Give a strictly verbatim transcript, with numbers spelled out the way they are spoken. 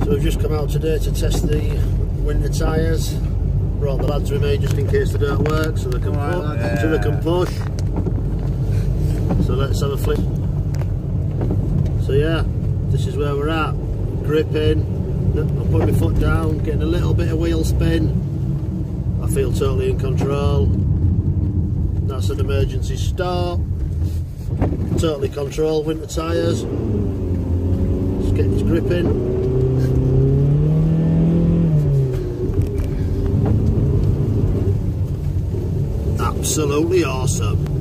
So we've just come out today to test the winter tyres. Brought the lads with me just in case they don't work, so they can right, push. yeah. So they can push. So let's have a flip. So yeah, this is where we're at. Gripping. I'm putting my foot down, getting a little bit of wheel spin. I feel totally in control. That's an emergency start. Totally control winter tyres. Just getting his gripping. Absolutely awesome.